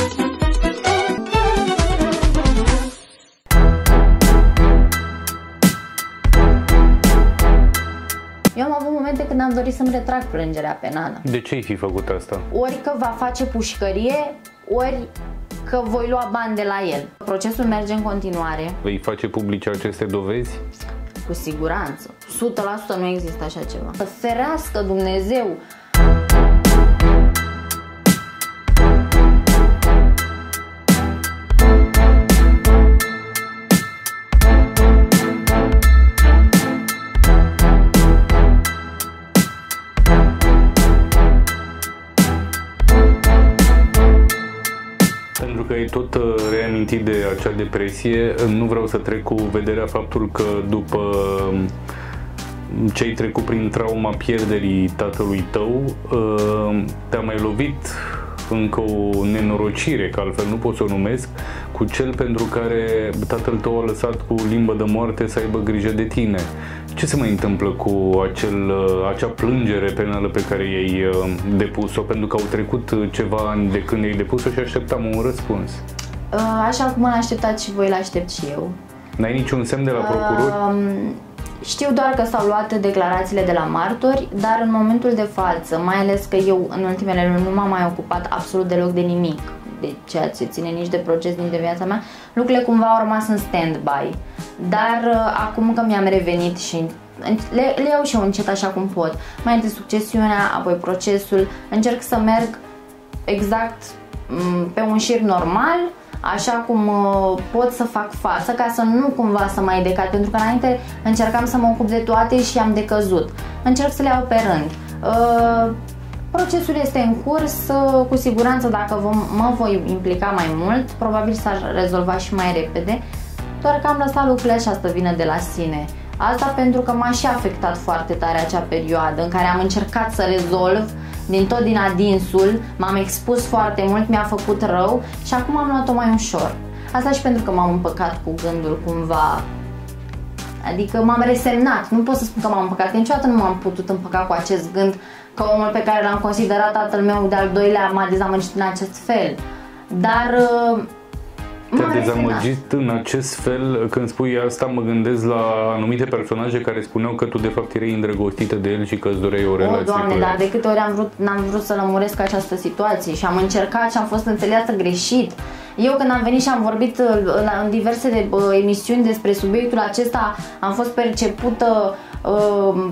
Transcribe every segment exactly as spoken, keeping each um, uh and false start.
Eu am avut momente când am dorit să-mi retrag plângerea penală. De ce ai fi făcut asta? Ori că va face pușcărie, ori că voi lua bani de la el. Procesul merge în continuare. Vei face publice aceste dovezi? Cu siguranță. o sută la sută nu există așa ceva. Să ferească Dumnezeu! Pentru că ai tot reamintit de acea depresie, nu vreau să trec cu vederea faptul că după ce ai trecut prin trauma pierderii tatălui tău, te-a mai lovit încă o nenorocire, că altfel nu pot să o numesc, cu cel pentru care tatăl tău a lăsat cu limbă de moarte să aibă grijă de tine. Ce se mai întâmplă cu acel, acea plângere penală pe care i-ai depus-o? Pentru că au trecut ceva ani de când i-ai depus-o și așteptam un răspuns. Așa cum l-a așteptat și voi, l-aștept și eu. N-ai niciun semn de la procuror? Uh, știu doar că s-au luat declarațiile de la martori, dar în momentul de față, mai ales că eu în ultimele luni nu m-am mai ocupat absolut deloc de nimic, de ceea ce ține nici de proces, nici de viața mea, lucrurile cumva au rămas în stand-by. Dar uh, acum că mi-am revenit și le, le iau și eu încet așa cum pot, mai întâi succesiunea, apoi procesul, încerc să merg exact m- pe un șir normal, așa cum uh, pot să fac față, ca să nu cumva să mai decat, pentru că înainte încercam să mă ocup de toate și am decăzut. Încerc să le iau pe rând. Uh, procesul este în curs, uh, cu siguranță dacă vom, mă voi implica mai mult, probabil s-ar rezolva și mai repede, doar că am lăsat lucrurile așa să vină de la sine. Asta pentru că m-a și afectat foarte tare acea perioadă în care am încercat să rezolv din tot din adinsul, m-am expus foarte mult, mi-a făcut rău și acum am luat-o mai ușor. Asta și pentru că m-am împăcat cu gândul cumva, adică m-am resemnat, nu pot să spun că m-am împăcat, că niciodată nu m-am putut împăca cu acest gând că omul pe care l-am considerat tatăl meu de-al doilea m-a dezamăgit în acest fel, dar te-a dezamăgit în acest fel? Când spui asta, mă gândesc la anumite personaje care spuneau că tu de fapt erai îndrăgostită de el și că îți doreai o relație. O, Doamne, cu el. dar de câte ori am vrut, n-am vrut să lămuresc această situație și am încercat și am fost înțeleasă greșit. Eu când am venit și am vorbit în diverse de, uh, emisiuni despre subiectul acesta, am fost percepută uh,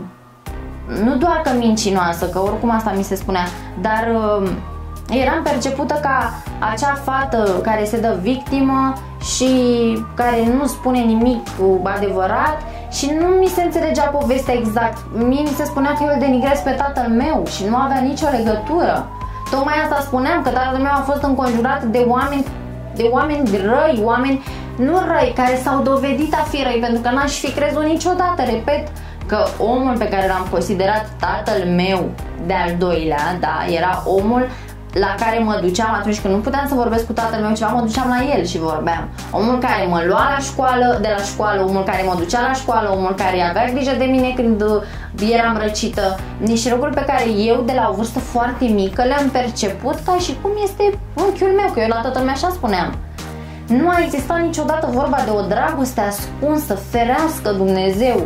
nu doar că mincinoasă, că oricum asta mi se spunea, dar uh, eram percepută ca acea fată care se dă victimă și care nu spune nimic adevărat și nu mi se înțelegea povestea exact. Mie mi se spunea că eu îl denigrez pe tatăl meu și nu avea nicio legătură. Tocmai asta spuneam, că tatăl meu a fost înconjurat de oameni, de oameni răi, oameni nu răi, care s-au dovedit a fi răi, pentru că n-aș fi crezut niciodată, repet, că omul pe care l-am considerat tatăl meu de-al doilea, da, era omul la care mă duceam atunci când nu puteam să vorbesc cu tatăl meu ceva, mă duceam la el și vorbeam. Omul care mă lua la școală, de la școală, omul care mă ducea la școală, omul care avea grijă de mine când eram răcită. Niște lucruri pe care eu, de la o vârstă foarte mică, le-am perceput ca și cum este unchiul meu, că eu la tatăl meu așa spuneam. Nu a existat niciodată vorba de o dragoste ascunsă, ferească Dumnezeu.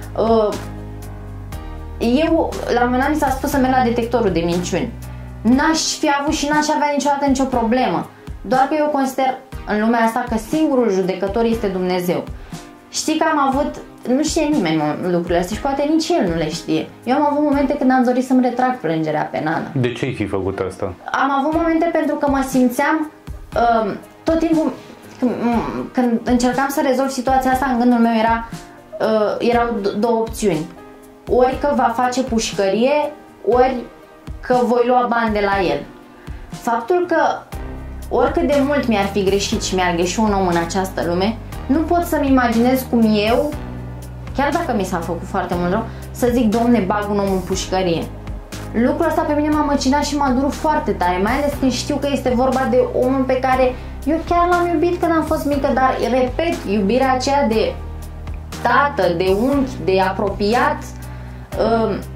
Eu, la un moment dat mi s-a spus să merg la detectorul de minciuni. N-aș fi avut și n-aș avea niciodată nicio problemă. Doar că eu consider în lumea asta că singurul judecător este Dumnezeu. Știi că am avut, nu știe nimeni lucrurile astea și poate nici el nu le știe. Eu am avut momente când am dorit să-mi retrag plângerea penală. De ce ai fi făcut asta? Am avut momente pentru că mă simțeam uh, tot timpul când, când încercam să rezolv situația asta, în gândul meu era, uh, erau două opțiuni. Ori că va face pușcărie, ori că voi lua bani de la el. Faptul că oricât de mult mi-ar fi greșit și mi-ar greși un om în această lume, nu pot să-mi imaginez cum eu, chiar dacă mi s-a făcut foarte mult rău, să zic, Doamne, bag un om în pușcărie. Lucrul ăsta pe mine m-a măcinat și m-a durut foarte tare, mai ales când știu că este vorba de omul pe care eu chiar l-am iubit când am fost mică, dar, repet, iubirea aceea de tată, de unchi, de apropiat,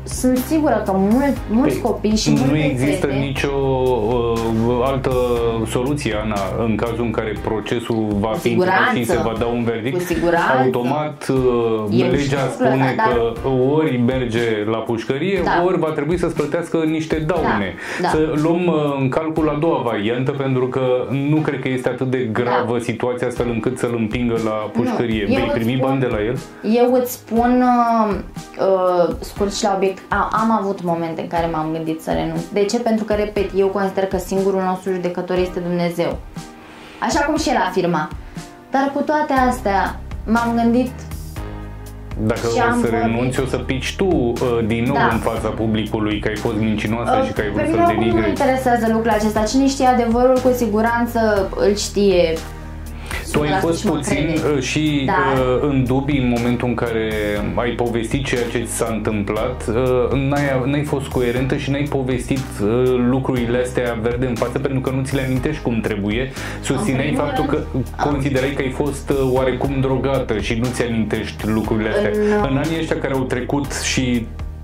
sunt sigură că mult, mulți păi, copii și nu multe există fete... nicio uh, altă soluție, Ana, în cazul în care procesul va fi încheiat și se va da un verdict. Automat uh, legea spune da, că dar... ori merge la pușcărie, da. ori va trebui să-ți plătească niște daune. Da, da. Să luăm uh, în calcul a doua variantă, pentru că nu cred că este atât de gravă da. situația astfel încât să-l împingă la pușcărie. Nu, vei primi spun, bani de la el? Eu îți spun uh, uh, scurt și la obiect. A, am avut momente în care m-am gândit să renunț. De ce? Pentru că, repet, eu consider că singurul nostru judecător este Dumnezeu. Așa cum și el afirma. Dar cu toate astea m-am gândit. Dacă o să renunți, o să pici tu uh, din nou da. în fața publicului că ai fost mincinoasă uh, și că ai vrut să-l denigri. Nu mă interesează lucrul acesta. Cine știe adevărul, cu siguranță îl știe. Tu ai fost puțin crede. și da. uh, în dubii în momentul în care ai povestit ceea ce ți s-a întâmplat, uh, n-ai, n-ai fost coerentă și n-ai povestit uh, lucrurile astea verde în față pentru că nu ți le amintești cum trebuie. Susțineai faptul că am. considerai că ai fost uh, oarecum drogată și nu ți amintești lucrurile astea. No. În anii ăștia care au trecut și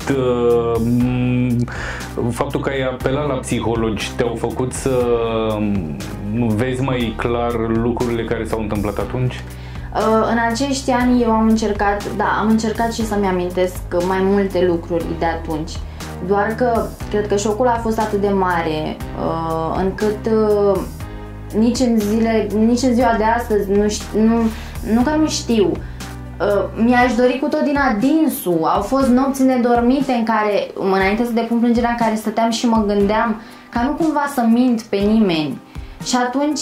faptul că ai apelat la psihologi te-au făcut să vezi mai clar lucrurile care s-au întâmplat atunci? În acești ani eu am încercat, da, am încercat și să-mi amintesc mai multe lucruri de atunci. Doar că cred că șocul a fost atât de mare încât nici în, zile, nici în ziua de astăzi nu, nu, nu că nu știu. Uh, mi-aș dori cu tot din adinsul. Au fost nopți nedormite în care, înainte să depun plângerea, în care stăteam și mă gândeam ca nu cumva să mint pe nimeni. Și atunci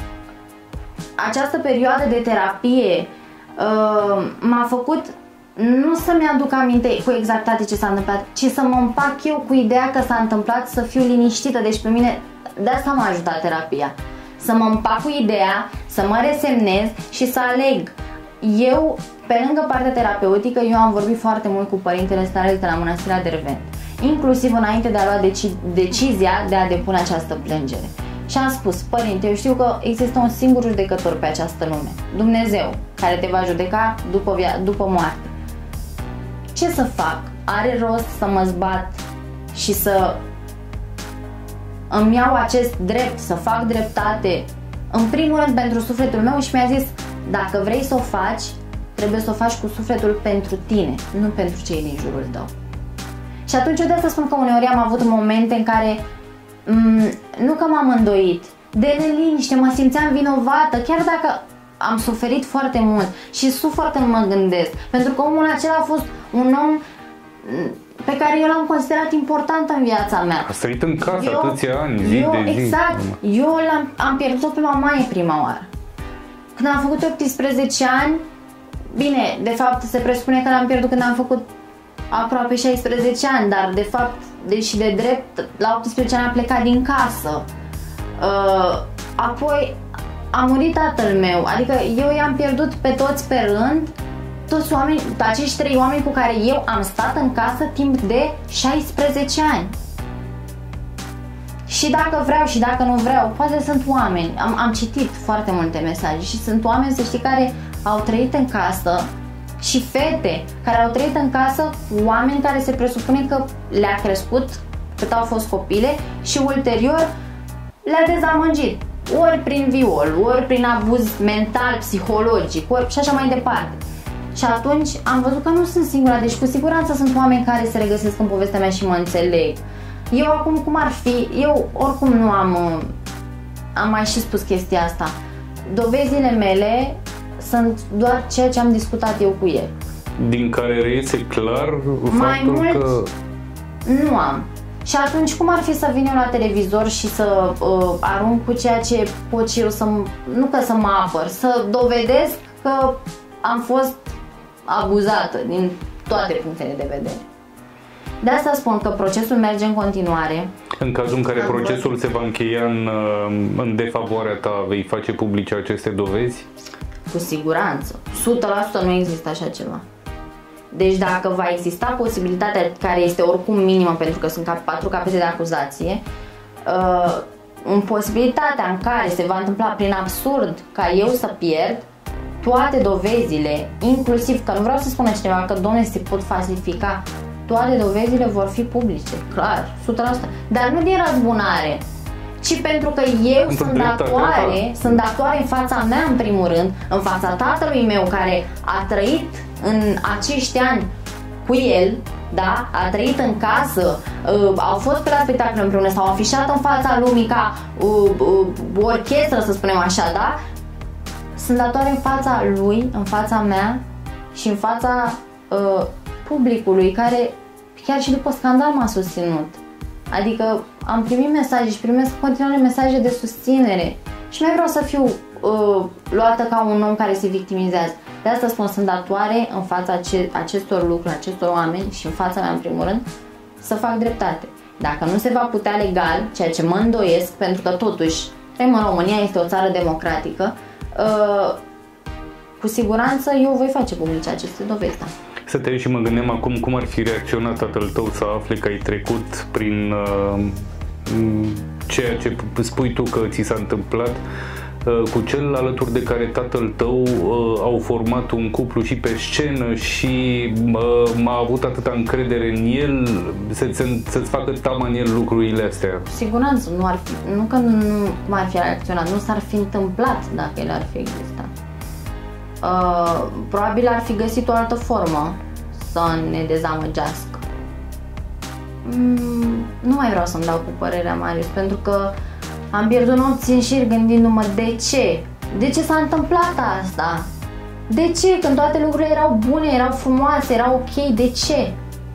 această perioadă de terapie uh, m-a făcut nu să-mi aduc aminte cu exactitate ce s-a întâmplat, ci să mă împac eu cu ideea că s-a întâmplat, să fiu liniștită. Deci pe mine de asta m-a ajutat terapia. Să mă împac cu ideea, să mă resemnez și să aleg. Eu, pe lângă partea terapeutică, eu am vorbit foarte mult cu părintele Starel de la Mănăstirea Dervent, inclusiv înainte de a lua deci decizia de a depune această plângere. Și am spus: părinte, eu știu că există un singur judecător pe această lume, Dumnezeu, care te va judeca după, după moarte. Ce să fac? Are rost să mă zbat și să îmi iau acest drept, să fac dreptate, în primul rând pentru sufletul meu? Și mi-a zis: dacă vrei să o faci, trebuie să o faci cu sufletul pentru tine, nu pentru cei din jurul tău. Și atunci eu de asta spun că uneori am avut momente în care nu că m-am îndoit, de neliniște, mă simțeam vinovată, chiar dacă am suferit foarte mult și sufăr când mă gândesc, pentru că omul acela a fost un om pe care eu l-am considerat important în viața mea. A trăit în casă eu, atâția ani, zi eu, de zi. Exact, eu l-am, am pierdut-o pe mamaie prima oară. Când am făcut optsprezece ani, bine, de fapt se presupune că l-am pierdut când am făcut aproape șaisprezece ani, dar de fapt, deși de drept, la optsprezece ani am plecat din casă. Uh, apoi a murit tatăl meu, adică eu i-am pierdut pe toți pe rând, toți oameni, acești trei oameni cu care eu am stat în casă timp de șaisprezece ani. Și dacă vreau și dacă nu vreau, poate sunt oameni, am, am citit foarte multe mesaje și sunt oameni, să știi, care au trăit în casă, și fete care au trăit în casă, oameni care se presupune că le-a crescut cât au fost copile și ulterior le-a dezamăgit, ori prin viol, ori prin abuz mental, psihologic, ori și așa mai departe. Și atunci am văzut că nu sunt singura, deci cu siguranță sunt oameni care se regăsesc în povestea mea și mă înțeleg. Eu acum, cum ar fi, eu oricum nu am, am mai și spus chestia asta, dovezile mele sunt doar ceea ce am discutat eu cu el. Din care reiese clar mai faptul mult că... nu am. Și atunci cum ar fi să vin eu la televizor și să uh, arunc cu ceea ce pot și eu să, nu că să mă apăr, să dovedesc că am fost abuzată din toate punctele de vedere. De asta spun că procesul merge în continuare. În cazul în care am procesul văd. se va încheia în, în defavoarea ta, vei face publice aceste dovezi? Cu siguranță. o sută la sută nu există așa ceva. Deci dacă va exista posibilitatea, care este oricum minimă pentru că sunt patru capete de acuzație, uh, în posibilitatea în care se va întâmpla prin absurd ca eu să pierd, toate dovezile, inclusiv că nu vreau să spună cineva că, doamne, se pot falsifica, toate dovezile vor fi publice, clar, o sută la sută. Dar nu din răzbunare, ci pentru că eu sunt datoare, sunt datoare în fața mea în primul rând, în fața tatălui meu care a trăit în acești ani cu el, da? A trăit în casă, uh, au fost pe la spectacole împreună, s-au afișat în fața lumii ca uh, uh, orchestră, să spunem așa, da? Sunt datoare în fața lui, în fața mea și în fața uh, publicului care chiar și după scandal m-a susținut. Adică am primit mesaje și primesc în continuare mesaje de susținere și nu vreau să fiu uh, luată ca un om care se victimizează. De asta spun, sunt datoare în fața ace- acestor lucruri, acestor oameni și în fața mea în primul rând să fac dreptate. Dacă nu se va putea legal, ceea ce mă îndoiesc, pentru că totuși trăim în România, este o țară democratică, uh, cu siguranță eu voi face publice aceste dovezi. Să te și mă gândeam acum cum ar fi reacționat tatăl tău să afle că ai trecut prin uh, ceea ce spui tu că ți s-a întâmplat uh, cu cel alături de care tatăl tău uh, au format un cuplu și pe scenă și uh, a avut atâta încredere în el, să-ți, să-ți facă teamă în el lucrurile astea. Siguranță, nu ar fi, nu că nu, nu ar fi reacționat, nu s-ar fi întâmplat dacă el ar fi existat. Uh, probabil ar fi găsit o altă formă să ne dezamăgească. Mm, nu mai vreau să-mi dau cu părerea, Marius, pentru că am pierdut nopți în șir gândindu-mă de ce? De ce s-a întâmplat asta? De ce? Când toate lucrurile erau bune, erau frumoase, erau ok, de ce?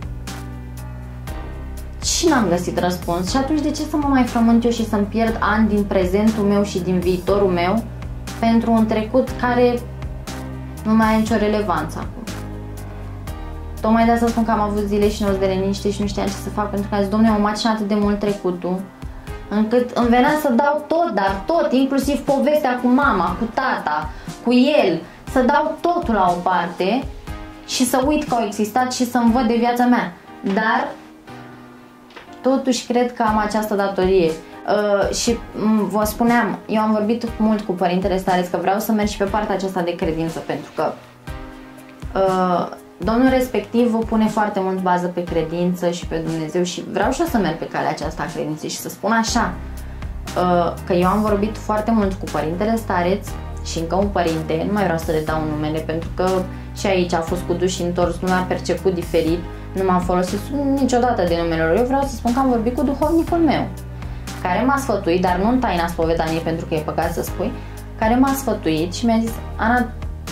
Și n-am găsit răspuns. Și atunci de ce să mă mai frământ eu și să-mi pierd ani din prezentul meu și din viitorul meu pentru un trecut care nu mai are nicio relevanță acum? Tocmai de asta spun că am avut zile și nopți de liniște și nu știam ce să fac, pentru că am zis, dom'le, mă macină atât de mult trecutul, încât îmi venea să dau tot, dar tot, inclusiv povestea cu mama, cu tata, cu el, să dau totul la o parte și să uit că au existat și să-mi văd de viața mea. Dar totuși cred că am această datorie. Uh, și m- vă spuneam, eu am vorbit mult cu părintele Stareț că vreau să merg și pe partea aceasta de credință, pentru că uh, domnul respectiv o pune foarte mult bază pe credință și pe Dumnezeu și vreau și eu să merg pe calea aceasta a credinței și să spun așa, uh, că eu am vorbit foarte mult cu părintele Stareț și încă un părinte, nu mai vreau să le dau numele pentru că și aici a fost cu duș și întors, nu m-a perceput diferit, nu m-am folosit niciodată de numele lor. Eu vreau să spun că am vorbit cu duhovnicul meu, care m-a sfătuit, dar nu în taina spovedaniei pentru că e păcat să spui, care m-a sfătuit și mi-a zis, Ana,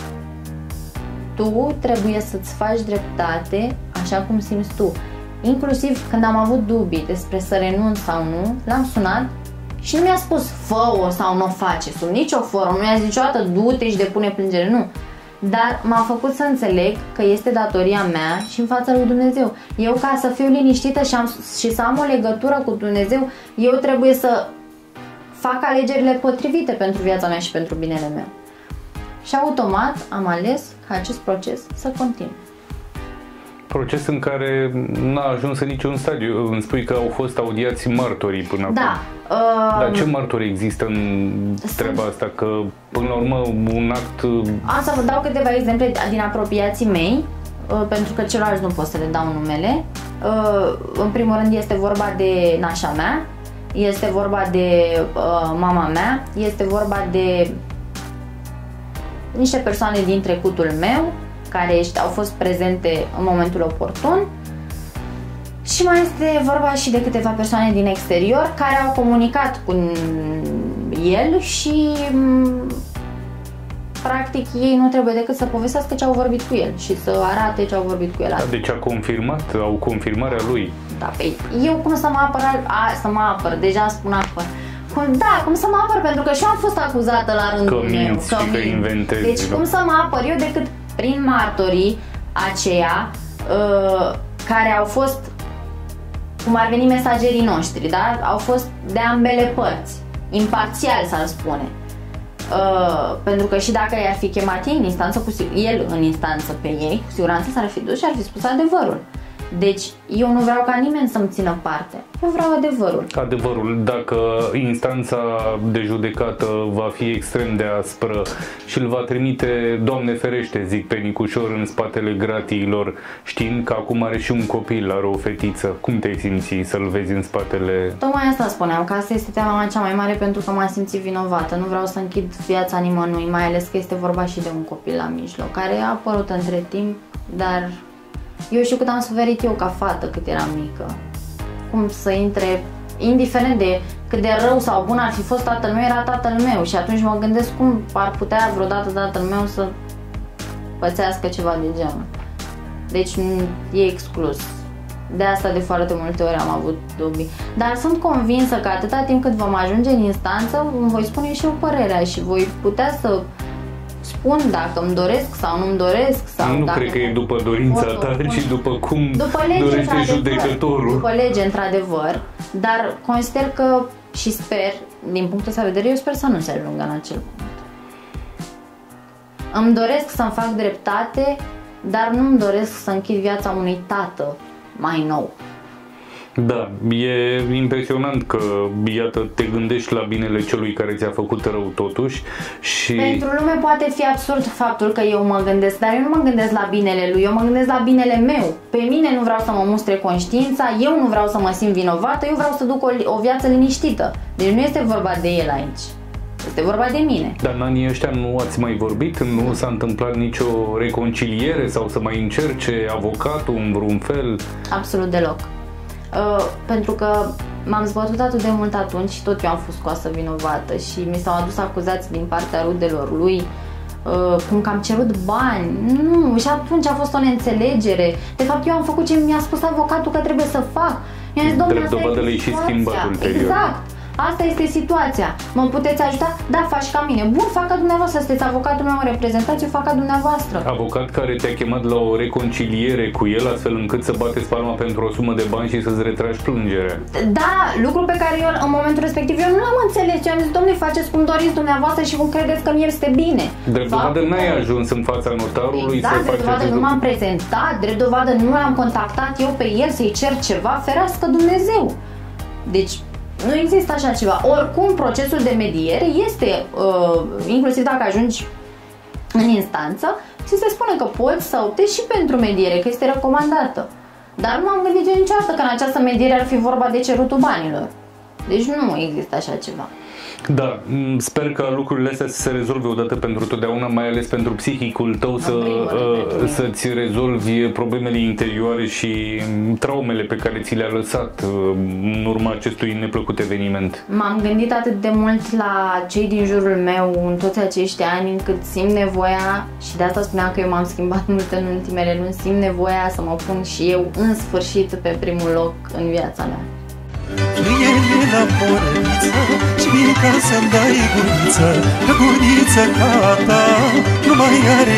tu trebuie să-ți faci dreptate așa cum simți tu. Inclusiv când am avut dubii despre să renunț sau nu, l-am sunat și nu mi-a spus fă-o sau nu o face, sub nicio formă, nu mi-a zis niciodată du-te și depune plângere, nu. Dar m-a făcut să înțeleg că este datoria mea și în fața lui Dumnezeu. Eu, ca să fiu liniștită și, am, și să am o legătură cu Dumnezeu, eu trebuie să fac alegerile potrivite pentru viața mea și pentru binele meu. Și automat am ales ca acest proces să continue. Proces în care n-a ajuns în niciun stadiu. Îmi spui că au fost audiați martorii până acum. Da. Uh, Dar ce martori există în treaba asta? Că, până la urmă, un act... Am să vă dau câteva exemple din apropiații mei, uh, pentru că celorlalți nu pot să le dau numele. Uh, în primul rând este vorba de nașa mea, este vorba de uh, mama mea, este vorba de niște persoane din trecutul meu, care au fost prezente în momentul oportun și mai este vorba și de câteva persoane din exterior care au comunicat cu el și practic ei nu trebuie decât să povestească ce au vorbit cu el și să arate ce au vorbit cu el. Deci a confirmat, au confirmarea lui. Da, pe eu cum să mă apăr, a, să mă apăr, deja spun apăr. Cum, da, cum să mă apăr, pentru că și eu am fost acuzată la rândul că meu. Minți că minți. Că inventezi. Deci cum să mă apăr eu decât prin martorii aceia uh, care au fost, cum ar veni mesagerii noștri, da? Au fost de ambele părți, imparțial s-ar spune. Uh, pentru că și dacă i-ar fi chemat ei în instanță, cu, el în instanță pe ei, cu siguranță s-ar fi dus și ar fi spus adevărul. Deci eu nu vreau ca nimeni să-mi țină parte. Eu vreau adevărul. Adevărul, dacă instanța de judecată va fi extrem de aspră și îl va trimite, Doamne ferește, zic, pe Nicușor în spatele gratiilor, știind că acum are și un copil, are o fetiță, cum te-ai simți să-l vezi în spatele... Tocmai asta spuneam, că asta este teama mea cea mai mare, pentru că m-am simțit vinovată. Nu vreau să închid viața nimănui, mai ales că este vorba și de un copil la mijloc, care a apărut între timp, dar eu știu cât am suferit eu ca fată cât eram mică. Cum să intre, indiferent de cât de rău sau bun ar fi fost tatăl meu, era tatăl meu și atunci mă gândesc cum ar putea vreodată tatăl meu să pățească ceva de genul. Deci e exclus. De asta de foarte multe ori am avut dubii. Dar sunt convinsă că atâta timp cât vom ajunge în instanță, îmi voi spune și eu părerea și voi putea să spun dacă îmi doresc sau nu-mi doresc. Sau nu dacă cred că e după dorința ta, ci după cum după lege, dorește judecătorul. După lege, într-adevăr, dar consider că și sper, din punctul ăsta de vedere, eu sper să nu se ajungă în acel punct. Îmi doresc să-mi fac dreptate, dar nu-mi doresc să închid viața unui tată mai nou. Da, e impresionant că, iată, te gândești la binele celui care ți-a făcut rău totuși și... Pentru lume poate fi absurd faptul că eu mă gândesc, dar eu nu mă gândesc la binele lui, eu mă gândesc la binele meu. Pe mine nu vreau să mă mustre conștiința, eu nu vreau să mă simt vinovată, eu vreau să duc o, o viață liniștită. Deci nu este vorba de el aici, este vorba de mine. Dar în anii ăștia nu ați mai vorbit? Nu s-a întâmplat nicio reconciliere sau să mai încerce avocatul în vreun fel? Absolut deloc. Uh, pentru că m-am zbătut atât de mult atunci și tot eu am fost scoasă vinovată și mi s-au adus acuzații din partea rudelor lui, uh, cum că am cerut bani. Nu, și atunci a fost o neînțelegere. De fapt eu am făcut ce mi-a spus avocatul că trebuie să fac. Mi-a zis, domnule, drept dovadă le-ai și schimbat ulterior. Exact. Asta este situația. Mă puteți ajuta? Da, faci ca mine. Bun, fac ca dumneavoastră, sunteți avocatul meu în reprezentație, fac ca dumneavoastră. Avocat care te-a chemat la o reconciliere cu el, astfel încât să bateți palma pentru o sumă de bani și să-ți retragi plângerea. Da, lucru pe care eu în momentul respectiv eu nu l-am înțeles. Eu am zis, domnule, faceți cum doriți dumneavoastră și cum credeți că mie este bine. Drept dovadă n-ai ajuns în fața notarului exact, să faci drept dovadă nu m-am prezentat, drept dovadă nu l-am contactat eu pe el să-i cer ceva, ferească Dumnezeu. Deci nu există așa ceva. Oricum, procesul de mediere este, uh, inclusiv dacă ajungi în instanță, ți se spune că poți să optezi și pentru mediere, că este recomandată. Dar nu m-am gândit eu niciodată că în această mediere ar fi vorba de cerutul banilor. Deci nu există așa ceva. Da, sper că lucrurile astea să se rezolve odată pentru totdeauna, mai ales pentru psihicul tău, să, uh, să-ți rezolvi problemele interioare și traumele pe care ți le-a lăsat uh, în urma acestui neplăcut eveniment. M-am gândit atât de mult la cei din jurul meu în toți acești ani, încât simt nevoia, și de asta spuneam că eu m-am schimbat mult în ultimele luni, simt nevoia să mă pun și eu în sfârșit pe primul loc în viața mea. Fluiere la porniță și vin ca să-mi dai guriță, că guriță ca ta nu mai are